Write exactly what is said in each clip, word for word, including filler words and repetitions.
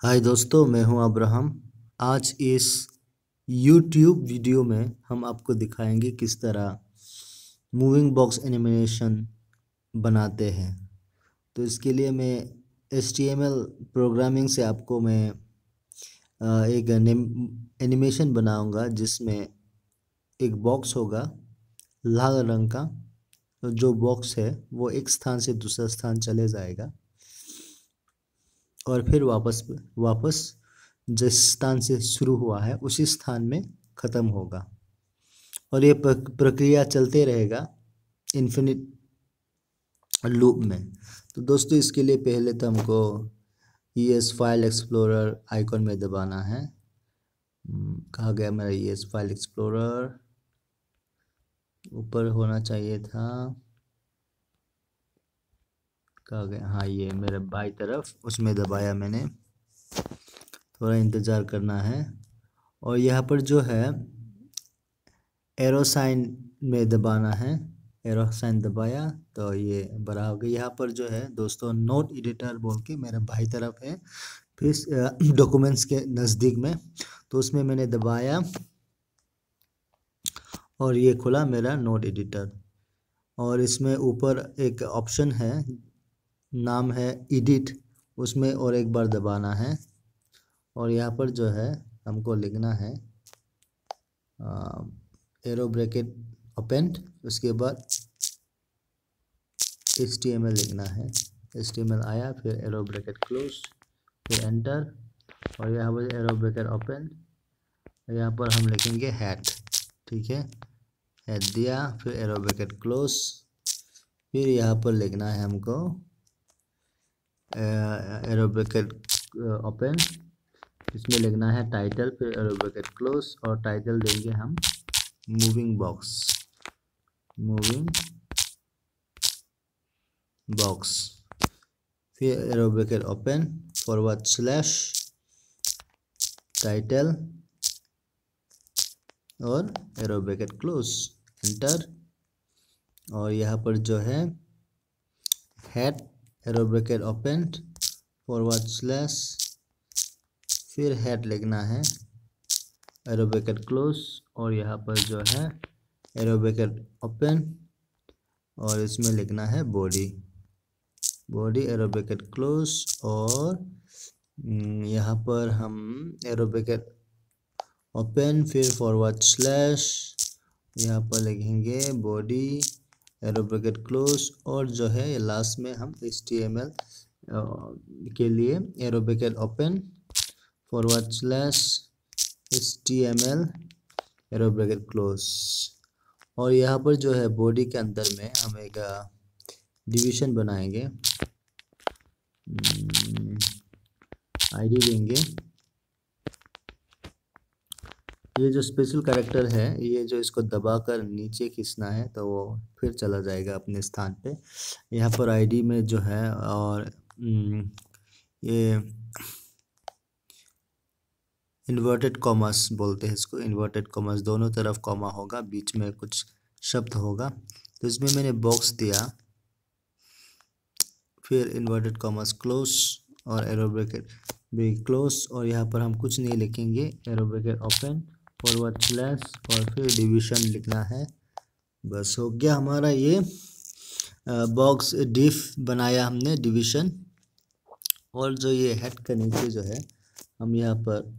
हाय दोस्तों, मैं हूं अब्राहम। आज इस यूट्यूब वीडियो में हम आपको दिखाएंगे किस तरह मूविंग बॉक्स एनिमेशन बनाते हैं। तो इसके लिए मैं H T M L programming से आपको मैं अ, एक एनिमेशन बनाऊंगा जिसमें एक बॉक्स होगा लाल रंग का। तो जो बॉक्स है वो एक स्थान से दूसरा स्थान चले जाएगा और फिर वापस वापस जिस स्थान से शुरू हुआ है उसी स्थान में ख़त्म होगा और ये प्रक्रिया चलते रहेगा इन्फिनिट लूप में। तो दोस्तों, इसके लिए पहले तो हमको ईएस फाइल एक्सप्लोरर आइकॉन में दबाना है। कहाँ गया मेरा ईएस फाइल एक्सप्लोरर? ऊपर होना चाहिए था। कहाँ गया? हाँ, ये मेरे बाई तरफ, उसमें दबाया मैंने। थोड़ा इंतज़ार करना है और यहाँ पर जो है एरो साइन में दबाना है। एरो साइन दबाया तो ये बड़ा हो गया। यहाँ पर जो है दोस्तों नोट एडिटर बोल के मेरा बाई तरफ है, फिर डॉक्यूमेंट्स के नज़दीक में, तो उसमें मैंने दबाया और ये खुला मेरा नोट एडिटर। और इसमें ऊपर एक ऑप्शन है, नाम है एडिट, उसमें और एक बार दबाना है और यहाँ पर जो है हमको लिखना है एरो ब्रैकेट ओपन, उसके बाद एच टी एम एल लिखना है। एच टी एम एल आया, फिर एरो ब्रैकेट क्लोज, फिर एंटर और यहाँ पर एरो ब्रैकेट ओपन। यहाँ पर हम लिखेंगे हैट, ठीक है, हैट दिया, फिर एरो ब्रैकेट क्लोज, फिर यहाँ पर लिखना है हमको एरो ब्रैकेट ओपन, इसमें लिखना है टाइटल, फिर एरो ब्रैकेट क्लोज और टाइटल देंगे हम मूविंग बॉक्स, मूविंग बॉक्स, फिर arrow bracket open forward slash title और एरो ब्रैकेट क्लोज, एंटर। और यहाँ पर जो है head arrow bracket open forward slash, फिर हेड लिखना है, एरो ब्रैकेट क्लोज और यहाँ पर जो है एरो ब्रैकेट ओपन और इसमें लिखना है body, body arrow bracket close और यहाँ पर हम एरो ब्रैकेट ओपन फिर फॉरवर्ड स्लैश, यहाँ पर लिखेंगे बॉडी एरो ब्रैकेट क्लोज और जो है ये लास्ट में हम एच टी एम एल के लिए arrow bracket open forward slash H T M L arrow bracket close. और यहाँ पर जो है बॉडी के अंदर में हम एक डिवीजन बनाएंगे, आईडी देंगे। ये जो स्पेशल कैरेक्टर है, ये जो इसको दबाकर नीचे खींचना है तो वो फिर चला जाएगा अपने स्थान पे। यहाँ पर आईडी में जो है और ये इन्वर्टेड कॉमर्स बोलते हैं इसको, इन्वर्टेड कॉमर्स, दोनों तरफ कॉमा होगा, बीच में कुछ शब्द होगा। तो इसमें मैंने बॉक्स दिया, फिर इन्वर्टेड कॉमर्स क्लोज और एरो ब्रैकेट भी क्लोज और यहाँ पर हम कुछ नहीं लिखेंगे, arrow bracket open forward slash और फिर डिवीजन लिखना है। बस हो गया हमारा ये बॉक्स डिफ बनाया हमने डिवीजन। और जो ये हेड के नीचे जो है हम यहाँ पर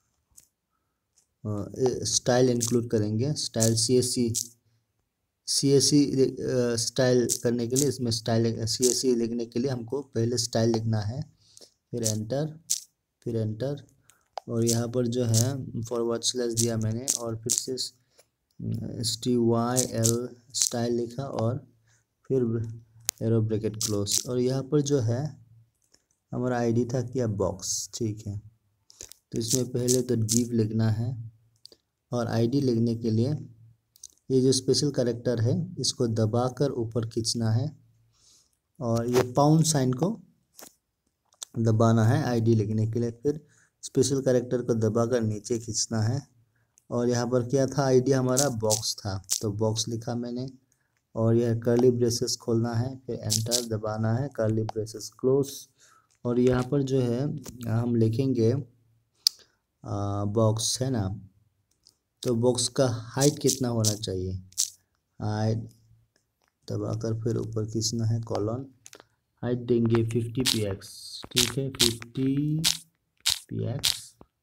स्टाइल इंक्लूड करेंगे, style C S C C S C style करने के लिए, इसमें स्टाइल सी एस सी लिखने के लिए हमको पहले स्टाइल लिखना है, फिर एंटर, फिर एंटर और यहाँ पर जो है फॉरवर्ड स्लैश दिया मैंने और फिर से S T Y L style लिखा और फिर एरो ब्रैकेट क्लोज। और यहाँ पर जो है हमारा आईडी था क्या बॉक्स, ठीक है। तो इसमें पहले तो डिव लिखना है और आईडी लिखने के लिए ये जो स्पेशल कैरेक्टर है इसको दबाकर ऊपर खींचना है और ये पाउंड साइन को दबाना है आईडी लिखने के लिए, फिर स्पेशल कैरेक्टर को दबाकर नीचे खींचना है। और यहाँ पर क्या था, आईडी हमारा बॉक्स था तो बॉक्स लिखा मैंने और यह कर्ली ब्रेसेस खोलना है, फिर एंटर दबाना है, कर्ली ब्रेसेस क्लोज और यहाँ पर जो है हम लिखेंगे बॉक्स है ना, तो बॉक्स का हाइट कितना होना चाहिए, हाइट दबाकर फिर ऊपर खींचना है कॉलन, हाइट देंगे फिफ्टी पी एक्स, ठीक है, fifty P X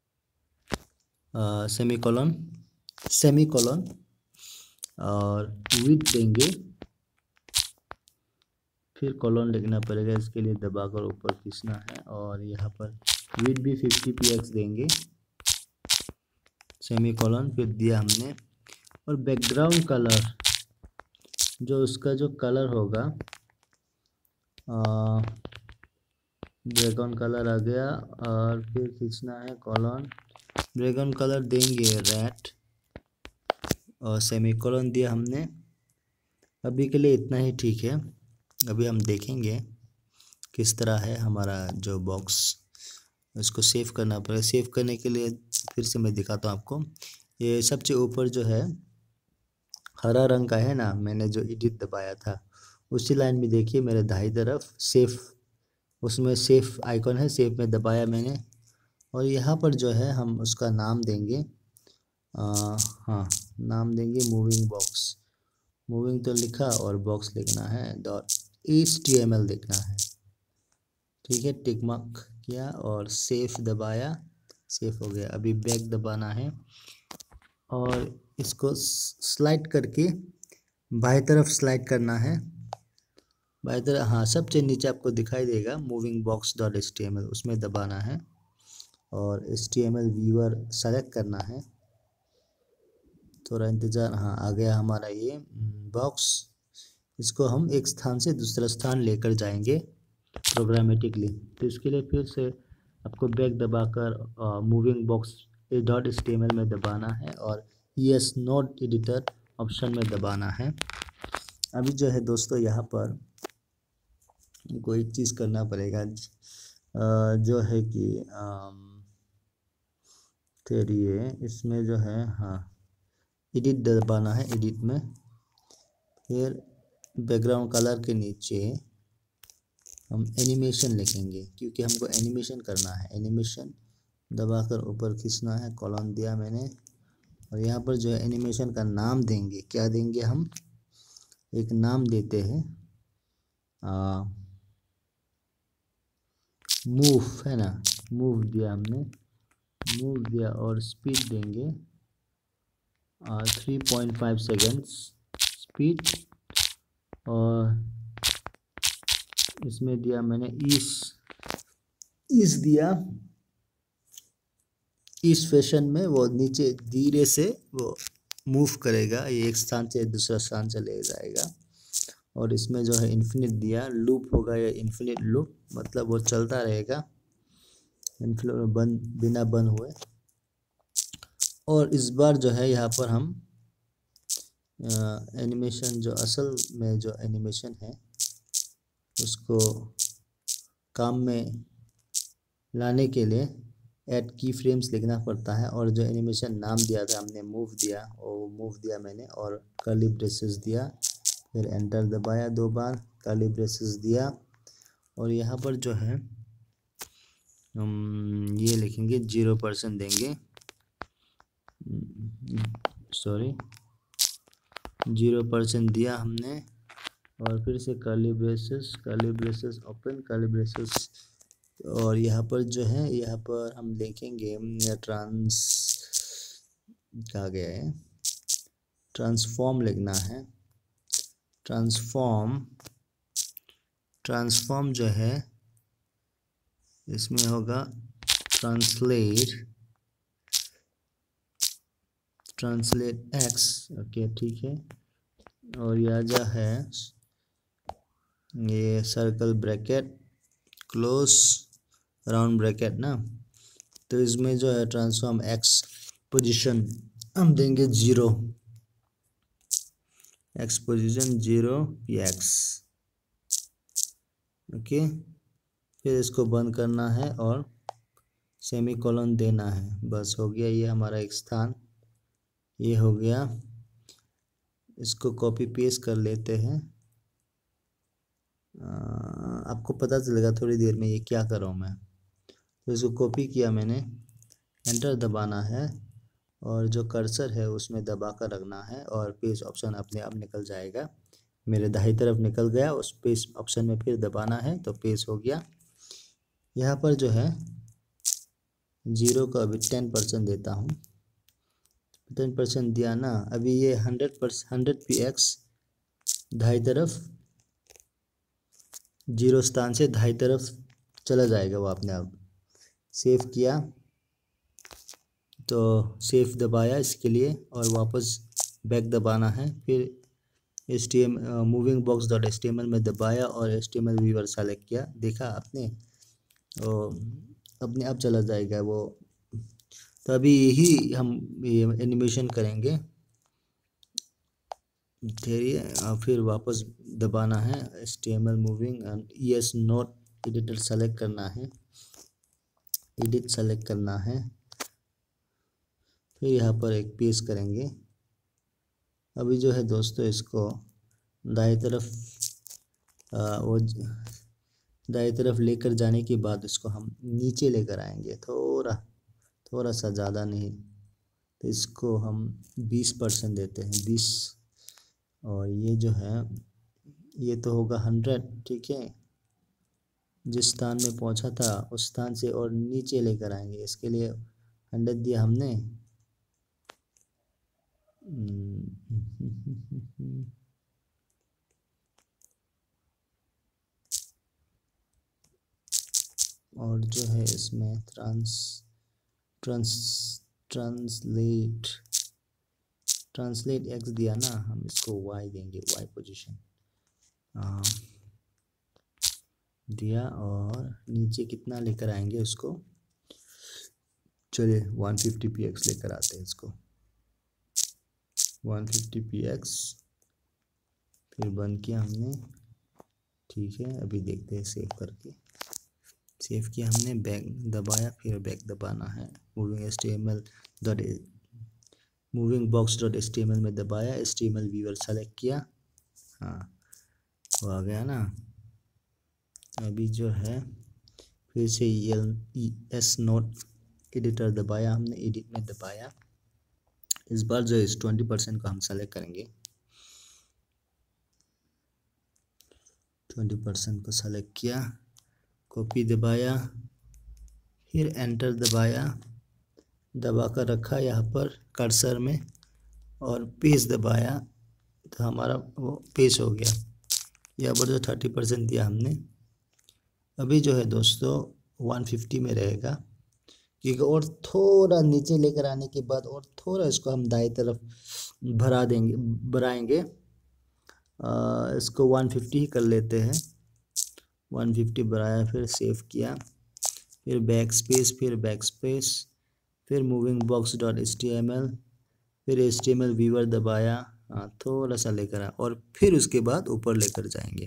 semicolon semicolon और विड्थ देंगे, फिर कॉलन लिखना पड़ेगा, इसके लिए दबाकर ऊपर खींचना है और यहाँ पर विड्थ भी फिफ्टी पी एक्स देंगे, सेमी कॉलन फिर दिया हमने। और बैकग्राउंड कलर जो उसका जो कलर होगा, बैकग्राउंड कलर आ गया और फिर खींचना है कॉलन, बैकग्राउंड कलर देंगे रेड और सेमी कॉलन दिया हमने। अभी के लिए इतना ही ठीक है, अभी हम देखेंगे किस तरह है हमारा जो बॉक्स, इसको सेव करना पड़ेगा। सेव करने के लिए फिर से मैं दिखाता हूँ आपको, ये सबसे ऊपर जो है हरा रंग का है ना, मैंने जो एडिट दबाया था उसी लाइन में देखिए मेरे दाई तरफ सेव, उसमें सेव आइकॉन है, सेव में दबाया मैंने और यहाँ पर जो है हम उसका नाम देंगे, आ, हाँ नाम देंगे मूविंग बॉक्स, मूविंग तो लिखा और बॉक्स लिखना है dot H T M L लिखना है, ठीक है, टिक मार्क किया और सेव दबाया, सेव हो गया। अभी बैक दबाना है और इसको स्लाइड करके बाएं तरफ स्लाइड करना है, बाएं तरफ, हाँ सबसे नीचे आपको दिखाई देगा moving box dot H T M L, उसमें दबाना है और H T M L viewer select करना है, थोड़ा इंतज़ार, हाँ आ गया हमारा ये बॉक्स। इसको हम एक स्थान से दूसरा स्थान लेकर जाएंगे प्रोग्रामेटिकली, तो इसके लिए फिर से आपको बैक दबाकर moving box dot H T M L में दबाना है और यस नोट एडिटर ऑप्शन में दबाना है। अभी जो है दोस्तों यहाँ पर कोई चीज़ करना पड़ेगा, जो है कि फिर ये इसमें जो है हाँ एडिट दबाना है, एडिट में फिर बैकग्राउंड कलर के नीचे हम एनिमेशन लिखेंगे क्योंकि हमको एनिमेशन करना है, एनिमेशन दबाकर ऊपर खींचना है, कॉलम दिया मैंने और यहाँ पर जो है एनिमेशन का नाम देंगे, क्या देंगे हम, एक नाम देते हैं मूव है ना, मूव दिया हमने, मूव दिया और स्पीड देंगे three point five seconds speed और इसमें दिया मैंने इस इस दिया, इस फैशन में वो नीचे धीरे से वो मूव करेगा, ये एक स्थान से दूसरा स्थान चले जाएगा और इसमें जो है इन्फिनिट दिया, लूप होगा या इन्फिनिट लूप, मतलब वो चलता रहेगा इन्फिनिट बंद बिना बंद हुए। और इस बार जो है यहाँ पर हम एनिमेशन जो असल में जो एनिमेशन है उसको काम में लाने के लिए ऐड की फ्रेम्स लिखना पड़ता है और जो एनिमेशन नाम दिया था हमने मूव दिया, वो मूव दिया मैंने और कर्ली ब्रेसेस दिया, फिर एंटर दबाया दो बार, कर्ली ब्रेसेस दिया और यहाँ पर जो है हम ये लिखेंगे जीरो परसेंट देंगे, सॉरी जीरो परसेंट दिया हमने और फिर से curly braces, curly braces open, curly braces और यहाँ पर जो है यहाँ पर हम लिखेंगे ट्रांस क्या गया है, ट्रांसफॉर्म लिखना है, ट्रांसफॉर्म ट्रांसफॉर्म जो है इसमें होगा ट्रांसलेट ट्रांसलेट एक्स, ओके ठीक है, और यह जो है ये circle bracket close round bracket ना, तो इसमें जो है ट्रांसफॉर्म एक्स पोजीशन हम देंगे zero, X position zero P X, okay, फिर इसको बंद करना है और सेमी कॉलन देना है, बस हो गया, ये हमारा एक स्थान ये हो गया। इसको कॉपी पेस्ट कर लेते हैं आपको पता चलेगा थोड़ी देर में ये क्या कर रहा हूँ मैं। तो इसको कॉपी किया मैंने, एंटर दबाना है और जो कर्सर है उसमें दबा कर रखना है और पेस्ट ऑप्शन अपने आप निकल जाएगा। मेरे दाहिनी तरफ निकल गया, उस पेस्ट ऑप्शन में फिर दबाना है तो पेस्ट हो गया। यहाँ पर जो है जीरो का अभी टेन परसेंट देता हूँ, टेन परसेंट दिया ना। अभी ये hundred percent hundred P X दाई तरफ, जीरो स्थान से दाई तरफ चला जाएगा वो अपने आप। सेव किया तो सेव दबाया इसके लिए और वापस बैक दबाना है। फिर H T M moving box dot H T M L में दबाया और H T M L viewer select किया, देखा आपने, और अपने आप चला जाएगा वो। तो अभी यही हम ये एनिमेशन करेंगे, धीरे फिर वापस दबाना है H T M L moving and yes note editor select करना है, एडिट सेलेक्ट करना है। फिर यहाँ पर एक पेस्ट करेंगे। अभी जो है दोस्तों इसको दाएं तरफ आ, वो दाएं तरफ लेकर जाने के बाद इसको हम नीचे लेकर आएंगे, थोड़ा थोड़ा सा, ज़्यादा नहीं। तो इसको हम बीस परसेंट देते हैं, बीस, और ये जो है ये तो होगा हंड्रेड, ठीक है। जिस स्थान में पहुंचा था उस स्थान से और नीचे लेकर आएंगे, इसके लिए हंड्रेड दिया हमने। और जो है इसमें trans trans translate translate X दिया ना, हम इसको वाई देंगे, वाई पोजीशन दिया और नीचे कितना लेकर आएंगे उसको, चलिए वन फिफ्टी पी एक्स लेकर आते हैं इसको, वन फिफ्टी पी एक्स। फिर बंद किया हमने, ठीक है। अभी देखते हैं सेव करके, सेव किया हमने, बैक दबाया, फिर बैक दबाना है, moving H T M L dot moving box dot H T M L में दबाया, H T M L viewer select किया, हाँ वो आ गया ना। अभी जो है फिर से एल एस नोट एडिटर दबाया हमने, एडिट में दबाया। इस बार जो इस ट्वेंटी परसेंट को हम सेलेक्ट करेंगे, ट्वेंटी परसेंट को सेलेक्ट किया, कॉपी दबाया, फिर एंटर दबाया, दबा कर रखा यहाँ पर कर्सर में और पेज दबाया तो हमारा वो पेज हो गया। यहाँ पर जो थर्टी परसेंट दिया हमने, अभी जो है दोस्तों वन फिफ्टी में रहेगा, क्योंकि और थोड़ा नीचे लेकर आने के बाद और थोड़ा इसको हम दाएं तरफ भरा देंगे, बढ़ाएंगे। इसको वन फिफ्टी ही कर लेते हैं, वन फिफ्टी बढ़ाया, फिर सेव किया, फिर बैक स्पेस, फिर बैक स्पेस, फिर moving box dot H T M L, फिर H T M L viewer दबाया, हाँ थोड़ा सा लेकर आया और फिर उसके बाद ऊपर लेकर जाएंगे।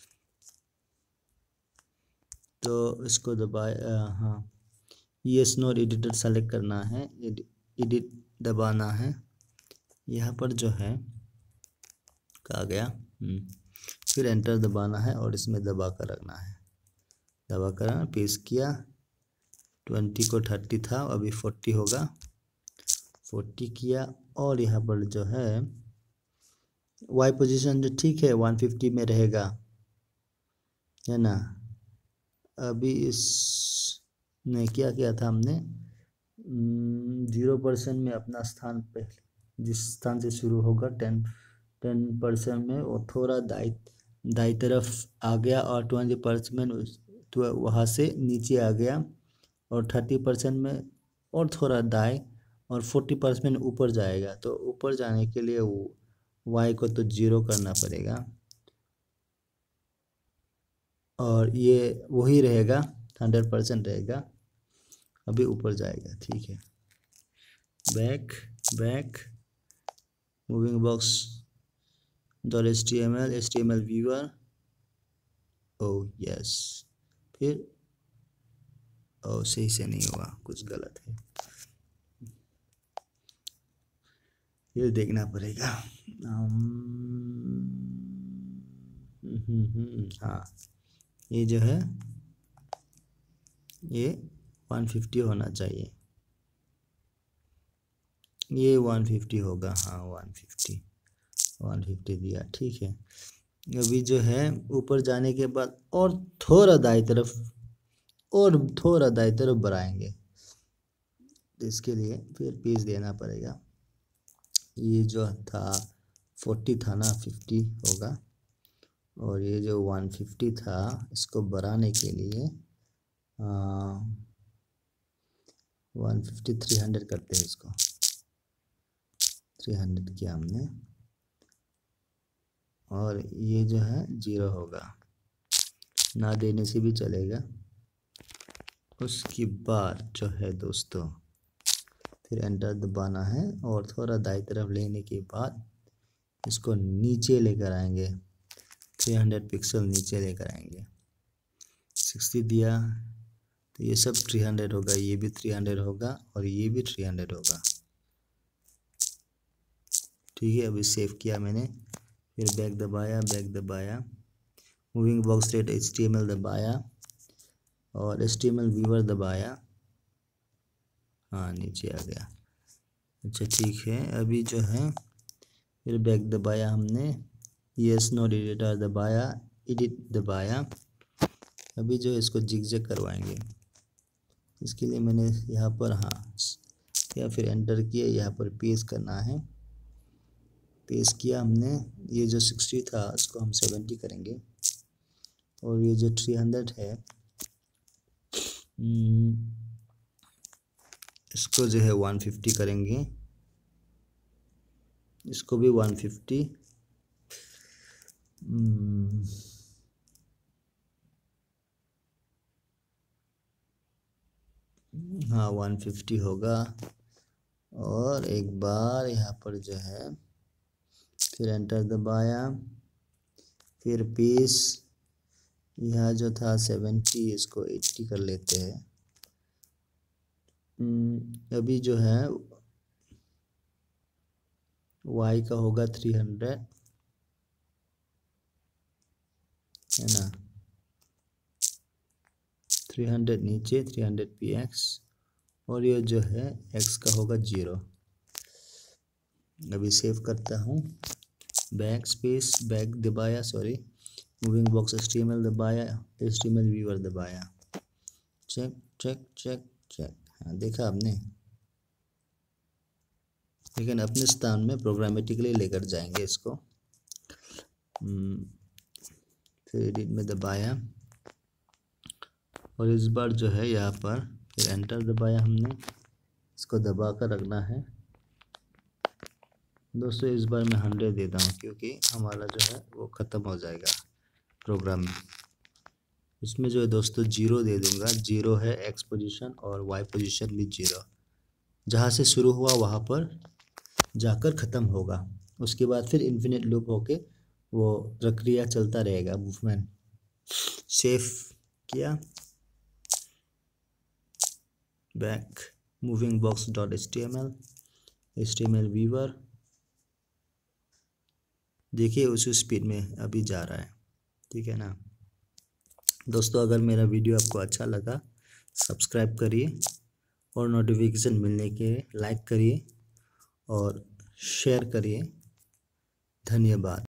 तो इसको दबाया, हाँ यस नोट एडिटर सेलेक्ट करना है, एडिट दबाना है। यहाँ पर जो है कहा गया, फिर एंटर दबाना है और इसमें दबा कर रखना है, दबा कर पेस्ट किया। ट्वेंटी को थर्टी था, अभी फोर्टी होगा, फोर्टी किया और यहाँ पर जो है वाई पोजीशन जो ठीक है वन फिफ्टी में रहेगा, है ना। अभी इसने क्या किया था हमने, जीरो परसेंट में अपना स्थान पे जिस स्थान से शुरू होगा टेन टेन परसेंट में वो थोड़ा दाई दाई तरफ आ गया और ट्वेंटी परसेंट तो वहाँ से नीचे आ गया, और थर्टी परसेंट में और थोड़ा दाएं, और फोर्टी परसेंट ऊपर जाएगा। तो ऊपर जाने के लिए वो वाई को तो जीरो करना पड़ेगा और ये वही रहेगा, हंड्रेड परसेंट रहेगा। अभी ऊपर जाएगा, ठीक है। Back back moving box dot H T M L, H T M L viewer, oh yes, फिर ओ सही से नहीं हुआ, कुछ गलत है, ये देखना पड़ेगा। हम्म हम्म, हाँ ये जो है ये वन फिफ्टी होना चाहिए, ये वन फिफ्टी होगा, हाँ वन फिफ्टी, वन फिफ्टी दिया, ठीक है। अभी जो है ऊपर जाने के बाद और थोड़ा दाई तरफ, और थोड़ा दाई तरफ बढ़ाएंगे, तो इसके लिए फिर पीस देना पड़ेगा। ये जो था फोर्टी था ना, फिफ्टी होगा, और ये जो वन फिफ्टी था इसको बढ़ाने के लिए वन फिफ्टी थ्री हंड्रेड करते हैं इसको, थ्री हंड्रेड किया हमने, और ये जो है जीरो होगा, ना देने से भी चलेगा। उसके बाद जो है दोस्तों फिर एंटर दबाना है, और थोड़ा दाई तरफ लेने के बाद इसको नीचे लेकर आएंगे, थ्री हंड्रेड पिक्सल नीचे लेकर आएंगे, सिक्सटी दिया, तो ये सब थ्री हंड्रेड होगा, ये भी थ्री हंड्रेड होगा, और ये भी थ्री हंड्रेड होगा, ठीक है। अभी सेव किया मैंने, फिर बैक दबाया, बैक दबाया, moving box rate H T M L दबाया, और H T M L viewer दबाया, हाँ नीचे आ गया, अच्छा ठीक है। अभी जो है फिर बैक दबाया हमने, यस नोट एडिटर दबाया, एडिट दबाया। अभी जो है इसको जिगजैग करवाएंगे, इसके लिए मैंने यहाँ पर हाँ या फिर एंटर किया, यहाँ पर पेस्ट करना है, पेस्ट किया हमने। ये जो सिक्सटी था इसको हम सेवेंटी करेंगे, और ये जो थ्री हंड्रेड है इसको जो है वन फिफ्टी करेंगे, इसको भी वन फिफ्टी, हाँ वन फिफ्टी होगा। और एक बार यहाँ पर जो है फिर एंटर दबाया, फिर पीस, यहाँ जो था सेवेंटी इसको एट्टी कर लेते हैं। अभी जो है वाई का होगा थ्री हंड्रेड, है ना, थ्री हंड्रेड नीचे, थ्री हंड्रेड पी एक्स, और ये जो है एक्स का होगा जीरो। अभी सेव करता हूँ, बैक स्पेस, बैक दबाया, sorry moving box H T M L दबाया, H T M L viewer दबाया, चेक चेक चेक चेक, हाँ देखा आपने। लेकिन अपने स्थान में प्रोग्रामेटिकली लेकर जाएंगे इसको, फिर एडिट में दबाया, और इस बार जो है यहाँ पर फिर एंटर दबाया हमने, इसको दबा कर रखना है दोस्तों। इस बार मैं हंड्रेड देता हूँ क्योंकि हमारा जो है वो ख़त्म हो जाएगा प्रोग्राम में। इसमें जो है दोस्तों जीरो दे दूँगा, जीरो है एक्स पोजीशन और वाई पोजीशन भी जीरो, जहाँ से शुरू हुआ वहाँ पर जाकर ख़त्म होगा। उसके बाद फिर इन्फिनिट लूप होके वो प्रक्रिया चलता रहेगा, मूवमेंट। सेव किया, back moving box dot H T M L, H T M L viewer, देखिए उसी स्पीड में अभी जा रहा है, ठीक है ना दोस्तों। अगर मेरा वीडियो आपको अच्छा लगा सब्सक्राइब करिए, और नोटिफिकेशन मिलने के लाइक करिए और शेयर करिए। धन्यवाद।